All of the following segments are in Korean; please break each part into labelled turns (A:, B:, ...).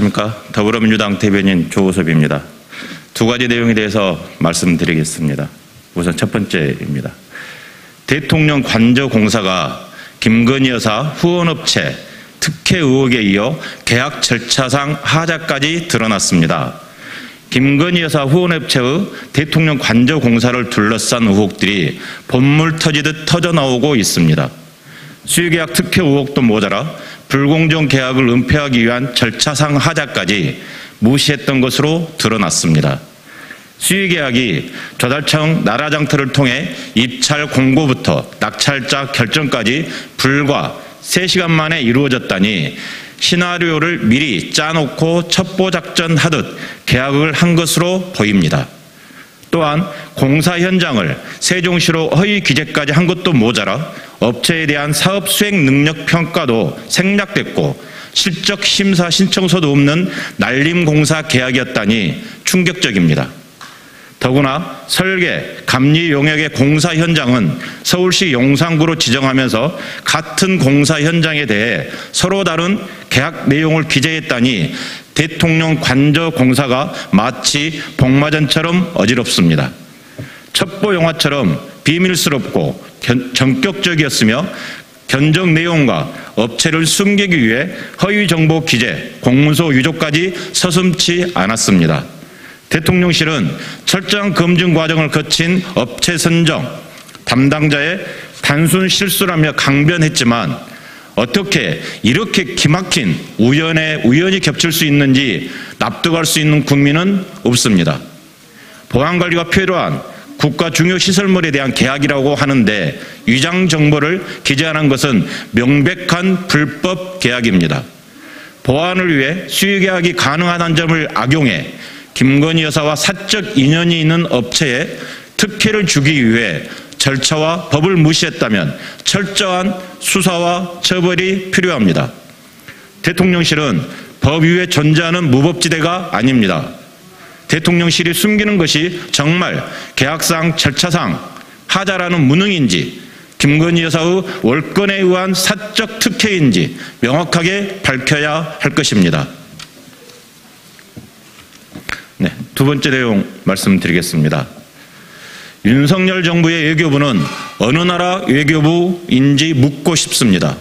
A: 안녕하십니까. 더불어민주당 대변인 조우섭입니다. 두 가지 내용에 대해서 말씀드리겠습니다. 우선 첫 번째입니다. 대통령 관저공사가 김건희 여사 후원업체 특혜 의혹에 이어 계약 절차상 하자까지 드러났습니다. 김건희 여사 후원업체의 대통령 관저공사를 둘러싼 의혹들이 본물 터지듯 터져나오고 있습니다. 수의계약 특혜 의혹도 모자라 불공정 계약을 은폐하기 위한 절차상 하자까지 무시했던 것으로 드러났습니다. 수의계약이 조달청 나라장터를 통해 입찰 공고부터 낙찰자 결정까지 불과 3시간 만에 이루어졌다니 시나리오를 미리 짜놓고 첩보작전하듯 계약을 한 것으로 보입니다. 또한 공사 현장을 세종시로 허위 기재까지 한 것도 모자라 업체에 대한 사업 수행 능력 평가도 생략됐고 실적 심사 신청서도 없는 날림 공사 계약이었다니 충격적입니다. 더구나 설계, 감리 용역의 공사 현장은 서울시 용산구로 지정하면서 같은 공사 현장에 대해 서로 다른 계약 내용을 기재했다니 대통령 관저 공사가 마치 복마전처럼 어지럽습니다. 첩보 영화처럼 비밀스럽고 전격적이었으며 견적 내용과 업체를 숨기기 위해 허위 정보 기재, 공문서 유조까지 서슴지 않았습니다. 대통령실은 철저한 검증 과정을 거친 업체 선정, 담당자의 단순 실수라며 강변했지만 어떻게 이렇게 기막힌 우연이 겹칠 수 있는지 납득할 수 있는 국민은 없습니다. 보안관리가 필요한 국가 중요 시설물에 대한 계약이라고 하는데 위장 정보를 기재하는 것은 명백한 불법 계약입니다. 보안을 위해 수의계약이 가능하다는 점을 악용해 김건희 여사와 사적 인연이 있는 업체에 특혜를 주기 위해 절차와 법을 무시했다면 철저한 수사와 처벌이 필요합니다. 대통령실은 법 위에 존재하는 무법지대가 아닙니다. 대통령실이 숨기는 것이 정말 계약상 절차상 하자라는 무능인지 김건희 여사의 월권에 의한 사적 특혜인지 명확하게 밝혀야 할 것입니다. 네, 두 번째 내용 말씀드리겠습니다. 윤석열 정부의 외교부는 어느 나라 외교부인지 묻고 싶습니다.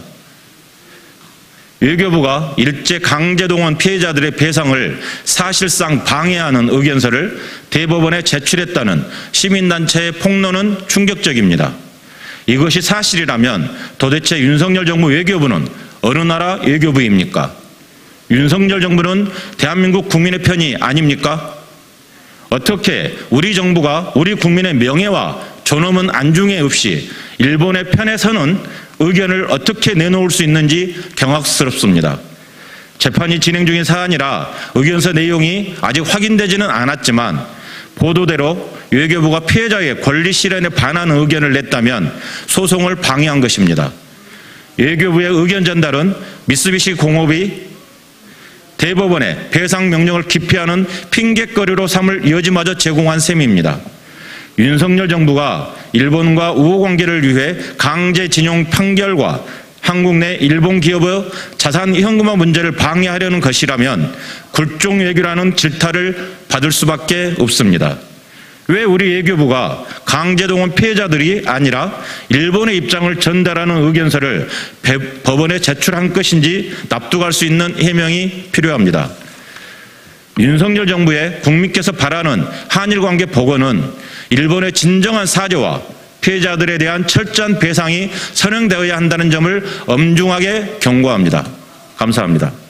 A: 외교부가 일제 강제동원 피해자들의 배상을 사실상 방해하는 의견서를 대법원에 제출했다는 시민단체의 폭로는 충격적입니다. 이것이 사실이라면 도대체 윤석열 정부 외교부는 어느 나라 외교부입니까? 윤석열 정부는 대한민국 국민의 편이 아닙니까? 어떻게 우리 정부가 우리 국민의 명예와 존엄은 안중에 없이 일본의 편에 서는 의견을 어떻게 내놓을 수 있는지 경악스럽습니다. 재판이 진행 중인 사안이라 의견서 내용이 아직 확인되지는 않았지만 보도대로 외교부가 피해자의 권리 실현에 반하는 의견을 냈다면 소송을 방해한 것입니다. 외교부의 의견 전달은 미쓰비시 공업이 대법원에 배상 명령을 기피하는 핑곗거리로 삼을 여지마저 제공한 셈입니다. 윤석열 정부가 일본과 우호관계를 위해 강제징용 판결과 한국 내 일본 기업의 자산 현금화 문제를 방해하려는 것이라면 굴종 외교라는 질타를 받을 수밖에 없습니다. 왜 우리 외교부가 강제동원 피해자들이 아니라 일본의 입장을 전달하는 의견서를 법원에 제출한 것인지 납득할 수 있는 해명이 필요합니다. 윤석열 정부의 국민께서 바라는 한일관계 복원은 일본의 진정한 사죄와 피해자들에 대한 철저한 배상이 선행되어야 한다는 점을 엄중하게 경고합니다. 감사합니다.